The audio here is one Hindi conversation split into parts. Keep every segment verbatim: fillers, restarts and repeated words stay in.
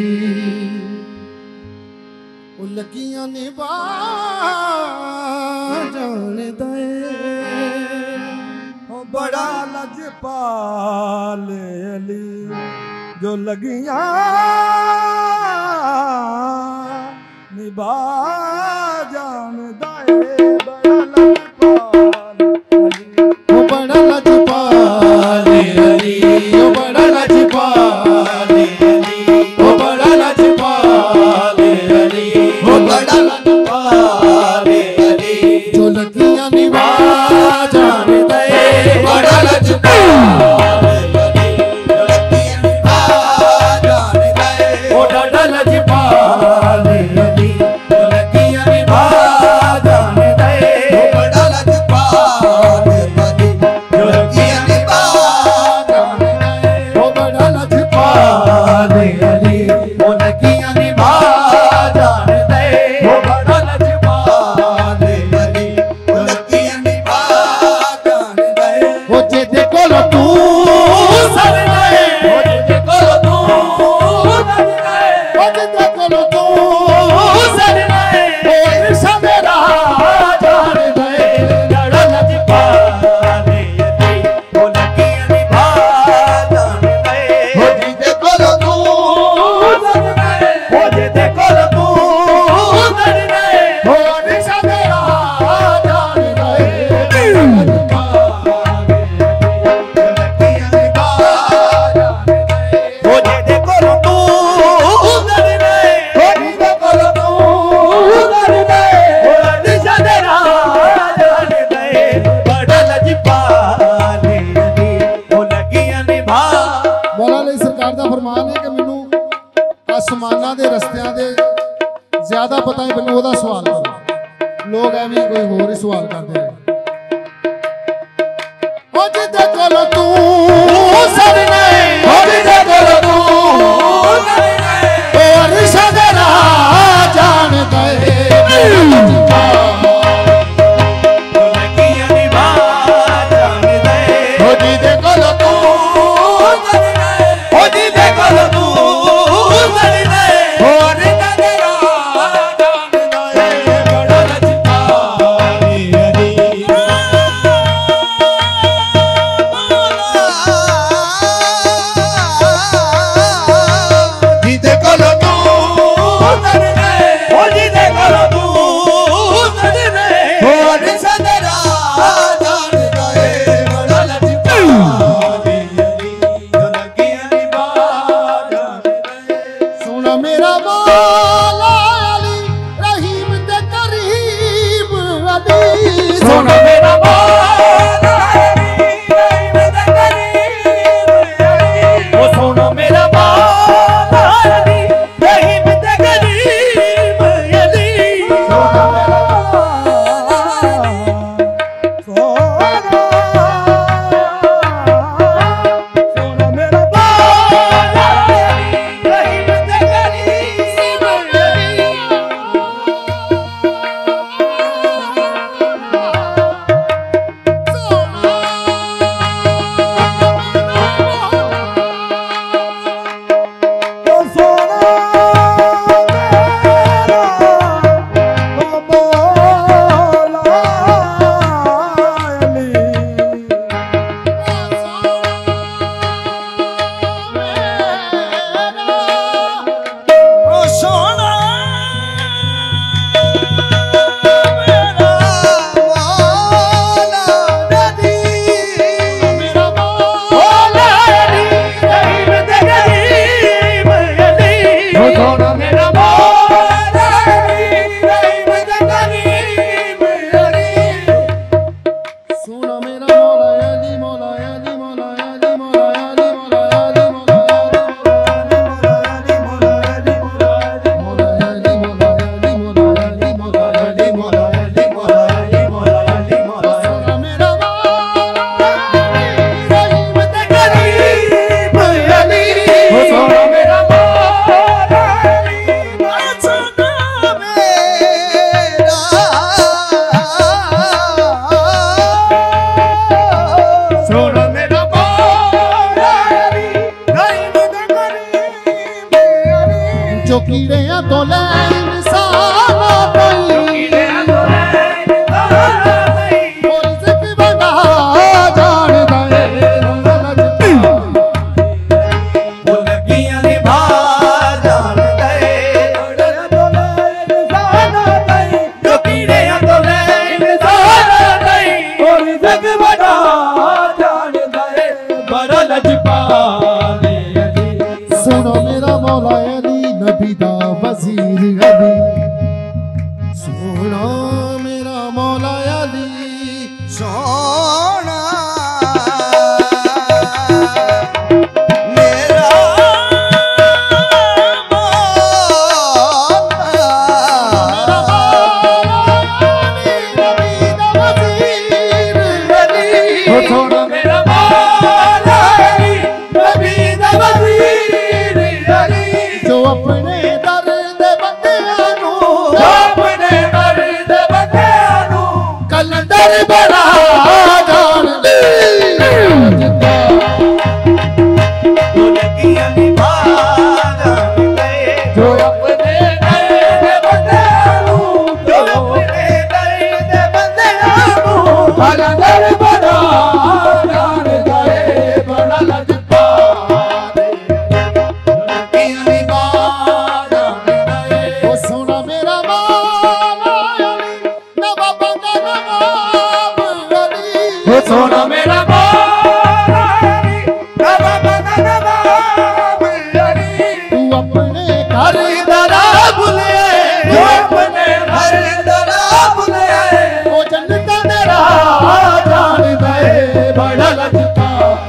लगियां निभा जानदा बड़ा लजपाल अली जो लगियां निभा जानदा बड़ा लजपाल अली ओ बड़ा लजपाल अली ओ बड़ा लजपाल अली ओ बड़ा लजपाल अली जो लगियां निभा जानदा बड़ा लजपाल आसमाना दे रस्तियां दे ज्यादा पता है मैनू ओदा सवाल करो लोग एवं कोई होर ही सवाल करते हैं ओ जिदे कोलो तू सरने ओ जिदे कोलो तू सरने ओ अरशा दे राह जान गए जो कीड़ियां तो ले इंसाना कोई सुनो मेरा मौला अली नबी दा वजीर अली सुनो मेरा मौला अली सोना मेरा जो अपने दर्द बंदियां अपने दर्द बंदियां कलंदर बड़ा जान जो अपने दर्द बंदियां जो अपने दर्द बंदियां कलंदर बड़ा जान गए बड़ा लजपा सोना मेरा मौला अली नवाब नवाब अली तू अपने घर दरा बुले तू अपने घर दरा बुले ओ जन्नत तेरा जान गए बड़ा लजपा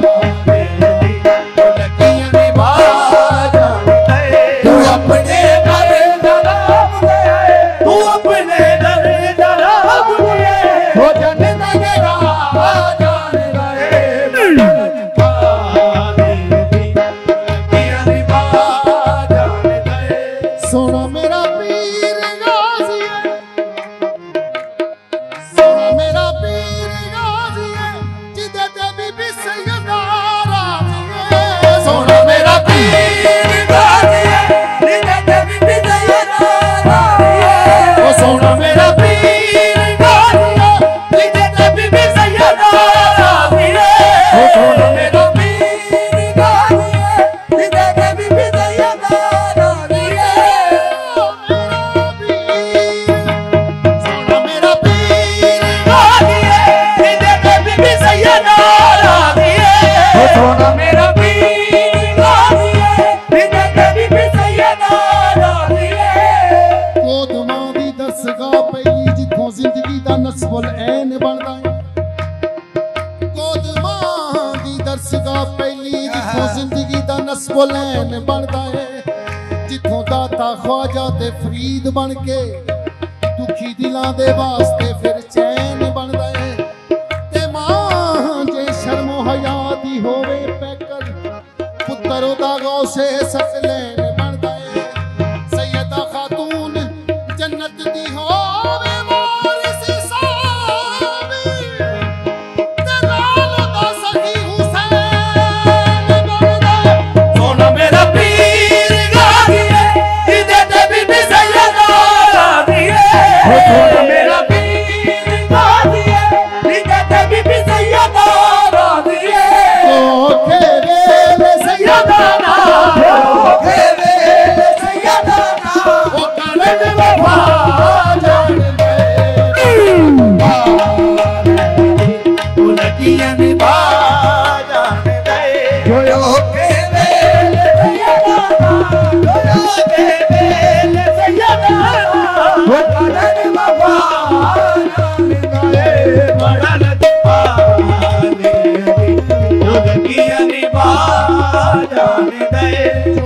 तू अपने घर दरा बुले तू अपने घर दरा बुले ओ जन्नत तेरा सोना मेरा पीर गाजी है सोना मेरा पीर गाजी है जिदे ते बीबी सैयदा राजी है सोना मेरा पीर गाजी है जिदे ते बीबी सैयदा राजी है ओ सोना मेरा पीर गाजी है जिदे ते बीबी सैयदा राजी है ओ सोना मेरा पीर गाजी है जिदे ते बीबी सैयदा राजी है सोना मेरा पीर गाजी है जिदे ते बीबी सैयदा राजी है ओ सोना मेरा पीर गाजी है जिदे ते बीबी सैयदा राजी है कोदमां दी दसगाह पई जिथों जिंदगी दा नस्बुल ऐन बनदा है कोदमां दी दसगाह पई जिथों जिंदगी दा नस्बुल ऐन बनदा है जिथों दाता ख्वाजा ते फरीद बन के दुखी दिलां दे वास्ते फिर चैन बनदा है ते मां जे शर्मो हया दी होवे पैकर पुत्तर ओदा गौसे सकलैन बनदा है सैयदा खातून जन्नत दी होवे वारिस साहबी ते नाल दा सखी हुसैन बनदा है सोना मेरा पीर गाजी है जिदे ते बीबी सैयदा राजी है ओ सोना मेरा पीर गाजी है जिदे ते बीबी सैयदा राजी है ओ खेरे ले सैयदा ना ओ खेरे सैयदा ना ओ कालन वफा जान दे उलटियां निभा जान दे जो खेरे सैयदा ना जो खेरे सैयदा ना वो कालन वफा जान दे बड़ा लजपा उलटियां निभा जान दे